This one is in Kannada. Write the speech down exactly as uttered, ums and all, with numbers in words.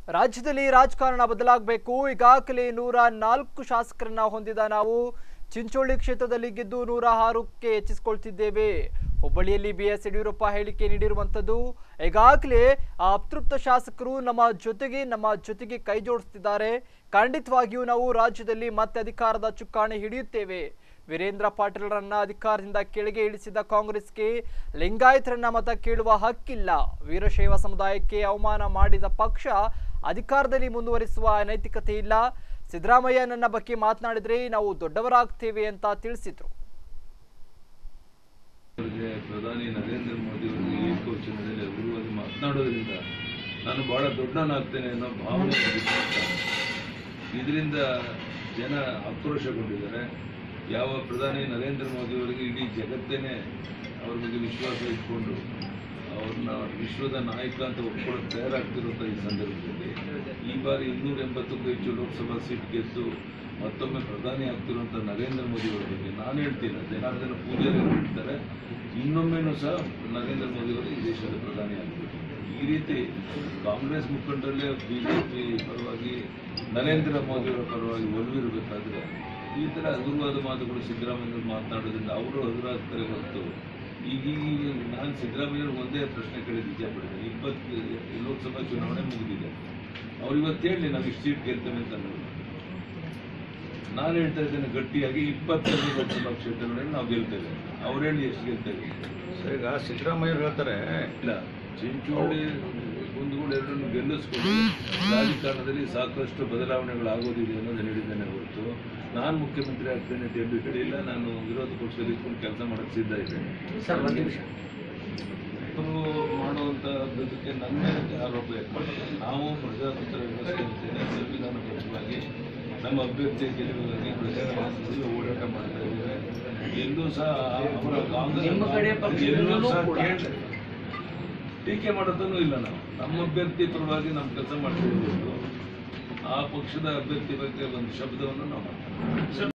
ರಾಜ್ಯದಲ್ಲಿ ರಾಜಕಾರಣ ಬದಲಾಗಬೇಕು. ಈಗಾಗಲೇ ನೂರ ನಾಲ್ಕು ಶಾಸಕರನ್ನ ಹೊಂದಿದ ನಾವು ಚಿಂಚೋಳಿ ಕ್ಷೇತ್ರದಲ್ಲಿ ಗೆದ್ದು ನೂರ ಆರಕ್ಕೆ ಹೆಚ್ಚಿಸಿಕೊಳ್ತಿದ್ದೇವೆ. ಹುಬ್ಬಳ್ಳಿಯಲ್ಲಿ ಬಿಎಸ್ ಯಡಿಯೂರಪ್ಪ ಹೇಳಿಕೆ ನೀಡಿರುವಂತದ್ದು. ಈಗಾಗಲೇ ಆ ಅತೃಪ್ತ ಶಾಸಕರು ನಮ್ಮ ಜೊತೆಗೆ ನಮ್ಮ ಜೊತೆಗೆ ಕೈ ಜೋಡಿಸುತ್ತಿದ್ದಾರೆ. ಖಂಡಿತವಾಗಿಯೂ ನಾವು ರಾಜ್ಯದಲ್ಲಿ ಮತ್ತೆ ಅಧಿಕಾರದ ಚುಕ್ಕಾಣಿ ಹಿಡಿಯುತ್ತೇವೆ. ವೀರೇಂದ್ರ ಪಾಟೀಲ್ರನ್ನ ಅಧಿಕಾರದಿಂದ ಕೆಳಗೆ ಇಳಿಸಿದ ಕಾಂಗ್ರೆಸ್ಗೆ ಲಿಂಗಾಯತರನ್ನ ಮತ ಕೇಳುವ ಹಕ್ಕಿಲ್ಲ. ವೀರಶೈವ ಸಮುದಾಯಕ್ಕೆ ಅವಮಾನ ಮಾಡಿದ ಪಕ್ಷ ಅಧಿಕಾರದಲ್ಲಿ ಮುಂದುವರಿಸುವ ನೈತಿಕತೆ ಇಲ್ಲ. ಸಿದ್ದರಾಮಯ್ಯ ನನ್ನ ಬಗ್ಗೆ ಮಾತನಾಡಿದ್ರೆ ನಾವು ದೊಡ್ಡವರಾಗ್ತೇವೆ ಅಂತ ತಿಳಿಸಿದ್ರು. ಪ್ರಧಾನಿ ನರೇಂದ್ರ ಮೋದಿ ಅವರಿಗೆ ಏಕವಚನದಲ್ಲಿ ಅಭಿವೃದ್ಧಿ ಮಾತನಾಡೋದ್ರಿಂದ ನಾನು ಬಹಳ ದೊಡ್ಡವನಾಗ್ತೇನೆ ಅನ್ನೋ ಭಾವನೆ ಇದರಿಂದ ಜನ ಆಕ್ರೋಶಗೊಂಡಿದ್ದಾರೆ. ಯಾವ ಪ್ರಧಾನಿ ನರೇಂದ್ರ ಮೋದಿ ಅವರಿಗೆ ಇಡೀ ಜಗತ್ತೇನೆ ಅವ್ರ ಬಗ್ಗೆ ವಿಶ್ವಾಸ ಇಟ್ಕೊಂಡು ಅವ್ರನ್ನ ವಿಶ್ವದ ನಾಯಕ ಅಂತ ಒಪ್ಕೊಳ್ಳೋಕೆ ತಯಾರಾಗ್ತಿರುವಂಥ ಈ ಸಂದರ್ಭದಲ್ಲಿ ಈ ಬಾರಿ ಇನ್ನೂರ ಎಂಬತ್ತಕ್ಕೂ ಹೆಚ್ಚು ಲೋಕಸಭಾ ಸೀಟ್ ಗೆದ್ದು ಮತ್ತೊಮ್ಮೆ ಪ್ರಧಾನಿ ಆಗ್ತಿರುವಂಥ ನರೇಂದ್ರ ಮೋದಿ ಅವರ ಬಗ್ಗೆ ನಾನು ಹೇಳ್ತೀನಿ, ಜನಾರ್ದನ ಪೂಜಾರಿ ಹೇಳ್ತಾರೆ, ಇನ್ನೊಮ್ಮೆನೂ ಸಹ ನರೇಂದ್ರ ಮೋದಿ ಅವರು ಈ ದೇಶದ ಪ್ರಧಾನಿ ಆಗಬೇಕು. ಈ ರೀತಿ ಕಾಂಗ್ರೆಸ್ ಮುಖಂಡರಲ್ಲೇ ಬಿಜೆಪಿ ಪರವಾಗಿ ನರೇಂದ್ರ ಮೋದಿ ಅವರ ಪರವಾಗಿ ಒಲವಿರಬೇಕಾದ್ರೆ ಈ ಥರ ಹಗುರವಾದ ಮಾತುಗಳು ಸಿದ್ದರಾಮಯ್ಯ ಮಾತನಾಡೋದ್ರಿಂದ ಅವರು ಹಗುರಾಗ್ತಾರೆ ಹೊರತು ಈಗ ನಾನು ಸಿದ್ದರಾಮಯ್ಯವ್ರಿಗೆ ಒಂದೇ ಪ್ರಶ್ನೆ ಕೇಳಿದ ನಿಜ ಪಡ್ತೀನಿ. ಇಪ್ಪತ್ತು ಲೋಕಸಭಾ ಚುನಾವಣೆ ಮುಗಿದಿದೆ, ಅವ್ರು ಇವತ್ತು ಹೇಳಿ ನಾವು ಇಷ್ಟು ಸೀಟ್ ಗೆಲ್ತೇವೆ ಅಂತ ಅನ್ನೋದು. ನಾನು ಹೇಳ್ತಾ ಇದ್ದೇನೆ ಗಟ್ಟಿಯಾಗಿ ಇಪ್ಪತ್ತೈದು ಲೋಕಸಭಾ ಕ್ಷೇತ್ರಗಳಲ್ಲಿ ನಾವು ಗೆಲ್ತೇವೆ. ಅವ್ರು ಹೇಳಿ ಎಷ್ಟು ಗೆಲ್ತೇವೆ. ಈಗ ಸಿದ್ದರಾಮಯ್ಯ ಹೇಳ್ತಾರೆ ಇಲ್ಲ, ಚಿಂಚೋಳಿ ಕುಂದಗೋಳ ಎರಡನ್ನು ಗೆಲ್ಲಿಸ್ಕೊಂಡು ರಾಜಕಾರಣದಲ್ಲಿ ಸಾಕಷ್ಟು ಬದಲಾವಣೆಗಳಾಗೋದಿದೆ ಅನ್ನೋದು ಹೇಳಿದ್ದೇನೆ ಹೊರತು ನಾನು ಮುಖ್ಯಮಂತ್ರಿ ಆಗ್ತೇನೆ ಅಂತ ಎಲ್ಲೂ ಹೇಳಿಲ್ಲ. ನಾನು ವಿರೋಧ ಪಕ್ಷದಲ್ಲಿ ಇಟ್ಕೊಂಡು ಕೆಲಸ ಮಾಡೋಕ್ಕೆ ಸಿದ್ಧ ಇದ್ದೇನೆ. ಅವರು ಮಾಡುವಂಥ ಅಭಿವೃದ್ಧಿಗೆ ನನ್ನ ಮೇಲೆ ಆರೋಪ ಮಾಡ್ತಾರೆ. ನಾವು ಪ್ರಜಾತಂತ್ರ ವ್ಯವಸ್ಥೆ ಅಂತೇನೆ ಸಂವಿಧಾನಬದ್ಧವಾಗಿ ನಮ್ಮ ಅಭ್ಯರ್ಥಿ ಗೆಲುವಿಗಾಗಿ ಪ್ರಜಾತಂತ್ರದಲ್ಲಿ ಹೋರಾಟ ಮಾಡ್ತಾ ಇದ್ದೇವೆ. ಎಲ್ಲೂ ಸಹ ಅವರ ಕಾಂಗ್ರೆಸ್ ಎಲ್ಲೂ ಸಹ ಕೇಳಿದೆ ಟೀಕೆ ಮಾಡೋದನ್ನು ಇಲ್ಲ. ನಾವು ನಮ್ಮ ಅಭ್ಯರ್ಥಿ ಪರವಾಗಿ ನಾವು ಕೆಲಸ ಮಾಡ್ತಿದ್ದೀವಿ. ಆ ಪಕ್ಷದ ಅಭ್ಯರ್ಥಿ ಬಗ್ಗೆ ಒಂದು ಶಬ್ದವನ್ನು ನಾವು ಮಾಡ್ತೀವಿ.